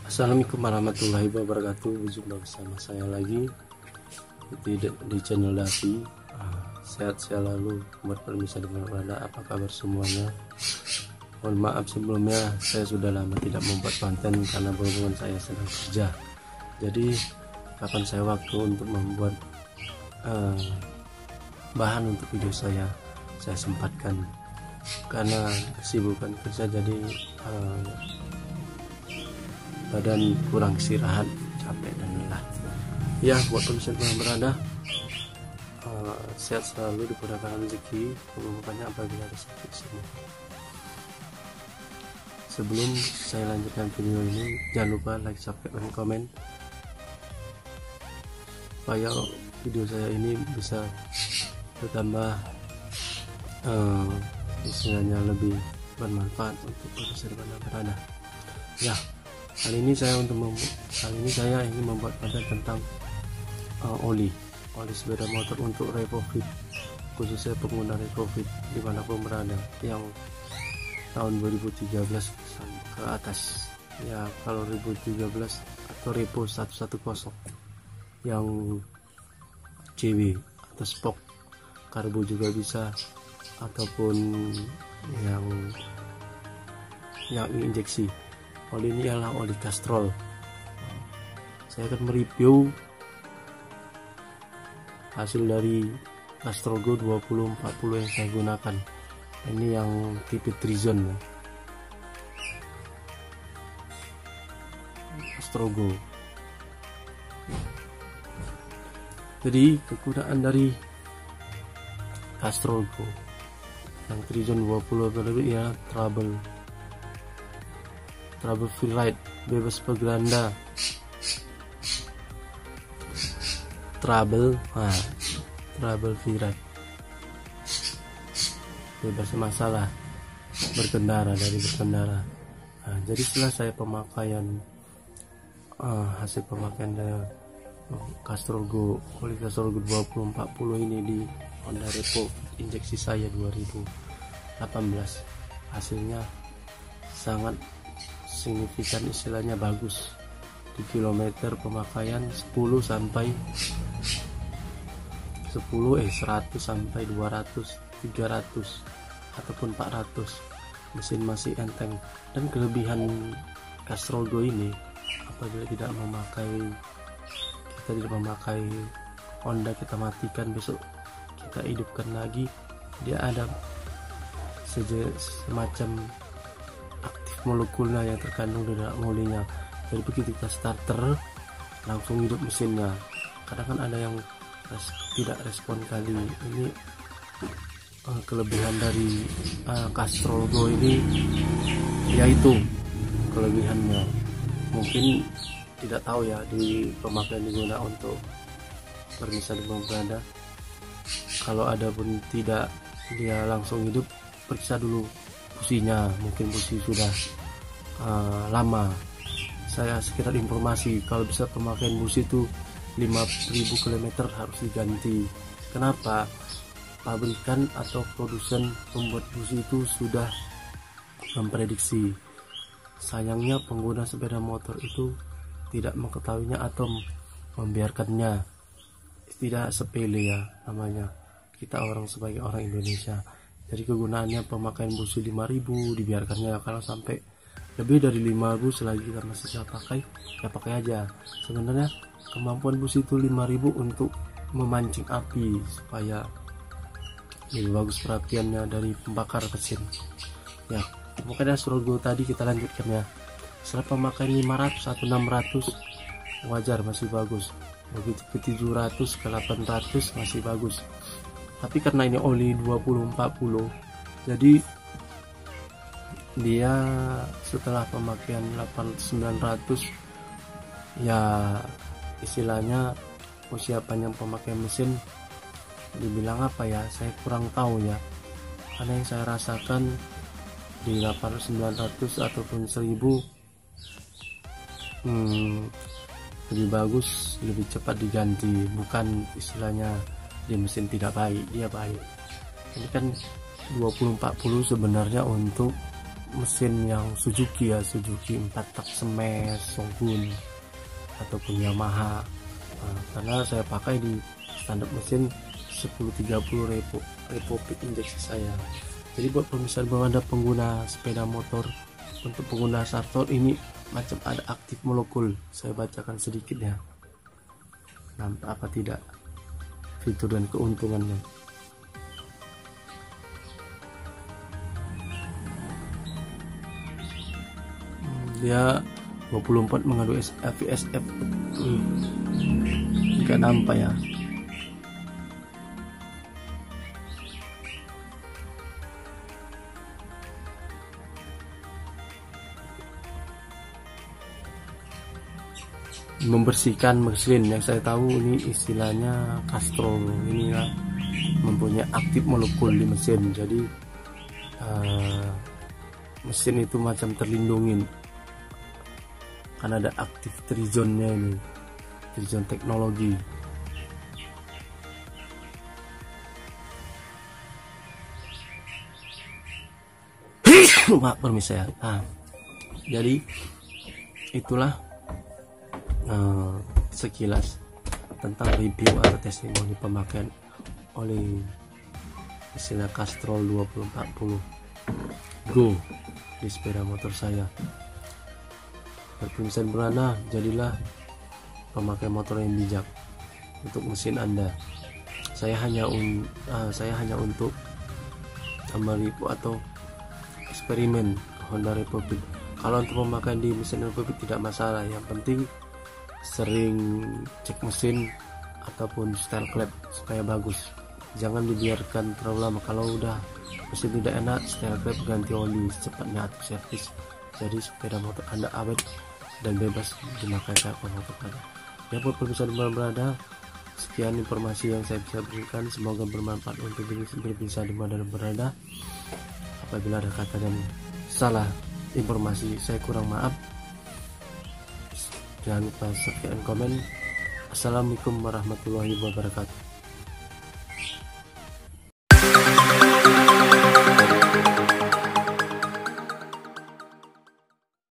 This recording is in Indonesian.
Assalamualaikum warahmatullahi wabarakatuh. Berjumpa bersama saya lagi di channel Davi. Sehat selalu, berpermisi dengan berada. Apa kabar semuanya? Mohon maaf sebelumnya, saya sudah lama tidak membuat konten karena berhubungan saya sedang kerja. Jadi kapan saya waktu untuk membuat bahan untuk video saya sempatkan karena kesibukan kerja. Jadi badan kurang istirahat, capek dan lelah. Ya, buat pemirsa yang berada, sehat selalu, dimudahkan rezeki, membukannya apabila ada sakit semua. Sebelum saya lanjutkan video ini, jangan lupa like, subscribe, dan komen supaya video saya ini bisa bertambah istilahnya lebih bermanfaat untuk pemirsa yang berada. Ya, kali ini saya ingin membuat konten tentang oli sepeda motor untuk retrofit, khususnya pengguna retrofit dimanapun berada yang tahun 2013 ke atas. Ya, kalau 2013 atau repo 110 yang CW atau spok karbo juga bisa, ataupun yang injeksi. Oli ini adalah oli Castrol. Saya akan mereview hasil dari Castrol Go 2040 yang saya gunakan. Ini yang tipe Trizone ya. Castrol Go. Jadi kegunaan dari Castrol Go yang Trizone 20 ya, trouble free ride, bebas pergelanda, trouble free ride, bebas masalah berkendara. Jadi setelah saya hasil pemakaian dari Castrol Go, oli Castrol Go 2040 ini di Honda Repo injeksi saya 2018, hasilnya sangat signifikan, istilahnya bagus. Di kilometer pemakaian 100 sampai 200, 300 ataupun 400, mesin masih enteng. Dan kelebihan Castrol Go ini, apabila kita tidak memakai Honda, kita matikan, besok kita hidupkan lagi, dia ada semacam aktif molekulnya yang terkandung di dalam olinya. Jadi begitu kita starter, langsung hidup mesinnya. Kadang kan ada yang tidak respon kali. Ini kelebihan dari Castrol Go ini, yaitu kelebihannya. Mungkin tidak tahu ya, di pemakaian digunakan untuk permisal di berada. Kalau ada pun tidak dia langsung hidup, periksa dulu businya, mungkin busi sudah lama. Saya sekitar informasi, kalau bisa pemakaian busi itu 5.000 km harus diganti. Kenapa? Pabrikan atau produsen pembuat busi itu sudah memprediksi. Sayangnya pengguna sepeda motor itu tidak mengetahuinya atau membiarkannya. Tidak sepele ya namanya, kita sebagai orang Indonesia. Jadi kegunaannya pemakaian busi 5.000 dibiarkannya. Kalau sampai lebih dari 5.000 selagi kita masih bisa pakai, ya pakai aja. Sebenarnya kemampuan busi itu 5.000 untuk memancing api supaya lebih bagus perapiannya dari pembakar mesin. Ya, makanya Castrol Go tadi kita lanjutkan ya. Setelah pemakaian 500 atau 600 wajar, masih bagus. Begitu ke 700 ke 800 masih bagus. Tapi karena ini oli 2040, jadi dia setelah pemakaian 800-900 ya, istilahnya persiapan yang pemakaian mesin dibilang apa ya, saya kurang tahu ya. Karena yang saya rasakan di 800-900 ataupun 1000 lebih bagus, lebih cepat diganti. Bukan istilahnya di mesin tidak baik, dia baik. Ini kan 2040 sebenarnya untuk mesin yang Suzuki ya, Suzuki 4 tak Smash, Shogun ataupun Yamaha. Karena saya pakai di standar mesin 1030 repo pit injeksi saya. Jadi buat pemirsa bahwa Anda pengguna sepeda motor, untuk pengguna starter ini macam ada aktif molekul. Saya bacakan sedikit ya, nampak apa tidak fitur dan keuntungannya. Dia 24 mengandung FSF, nggak nampak ya. Membersihkan mesin, yang saya tahu ini istilahnya Castrol, ini ya, mempunyai aktif molekul di mesin. Jadi mesin itu macam terlindungi karena ada aktif trizonnya, ini trizon teknologi. Maaf permisi ya. Jadi itulah sekilas tentang review atau testimoni pemakaian oleh istilah Castrol 2040 Go di sepeda motor saya. Berpesan berana, jadilah pemakai motor yang bijak untuk mesin Anda. Saya hanya untuk mereview atau eksperimen Honda Republic. Kalau untuk pemakaian di mesin Republic tidak masalah, yang penting sering cek mesin ataupun style clap supaya bagus. Jangan dibiarkan terlalu lama. Kalau udah mesin tidak enak, style clap ganti oli secepatnya atau servis. Jadi sepeda motor Anda awet dan bebas dimakai kapan motor Anda. Ya, buat pemirsa berada, sekian informasi yang saya bisa berikan. Semoga bermanfaat untuk pemirsa di mana berada. Apabila ada kata dan salah informasi, saya kurang maaf. Jangan lupa subscribe dan komen. Assalamualaikum warahmatullahi wabarakatuh.